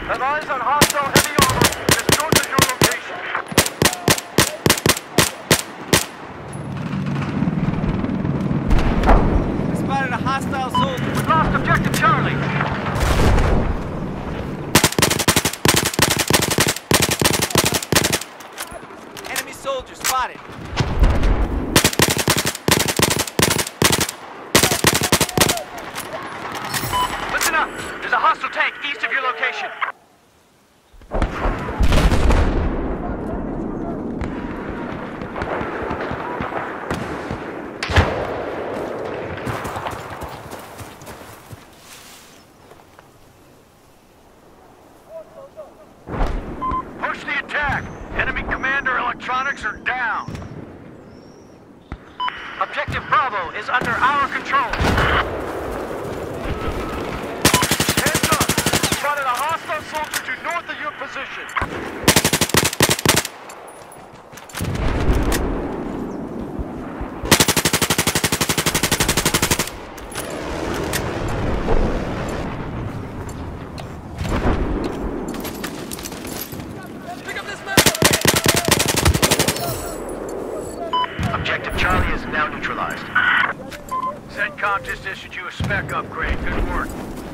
Have eyes on hostile heavy armor just north of your location. We spotted a hostile soldier. We lost objective Charlie. Enemy soldier spotted. Listen up. There's a hostile tank east of your location. Push the attack. Enemy commander electronics are down. Objective Bravo is under our control. Heads up! Spotted a hostile soldier to north of your position. Pick up this map! Objective Charlie is now neutralized. CENTCOM just issued you a spec upgrade. Good work.